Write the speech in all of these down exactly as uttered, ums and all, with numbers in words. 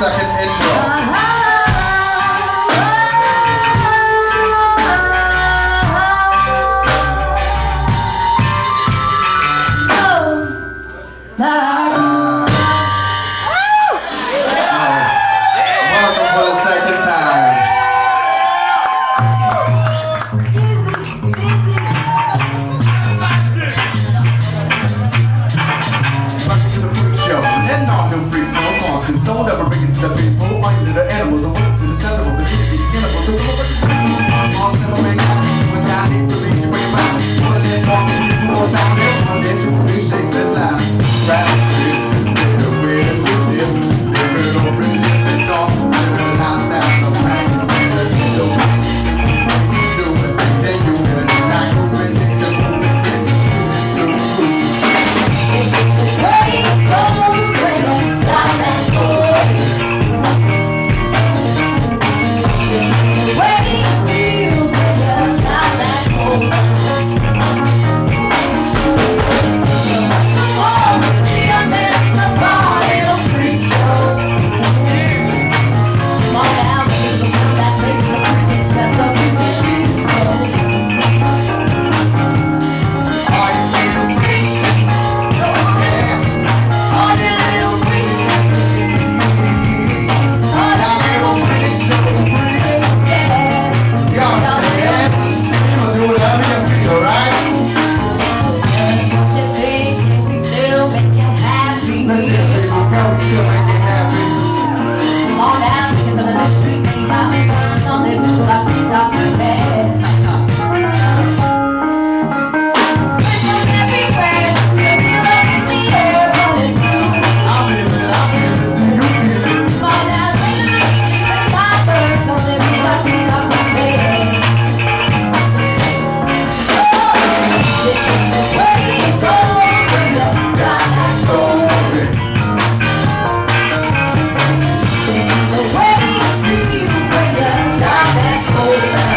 second intro. Don't ever bring it to the people, point to the animals, and work to the sentiments, and eat the cannibals, and look at the small settlement, when I need to reach your mind, one of them walks in this more time, and one day she will be shakes this line. Rap, little bit of this, little bridge, and all, little house down, no time, no matter, no time. Do it, say you good, not go with it, so move it, it's so cool. Where you go, bring it, like that story. Over.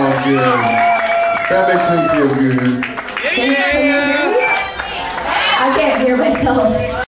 good. That makes me feel good. Can you, can you hear me? I can't hear myself.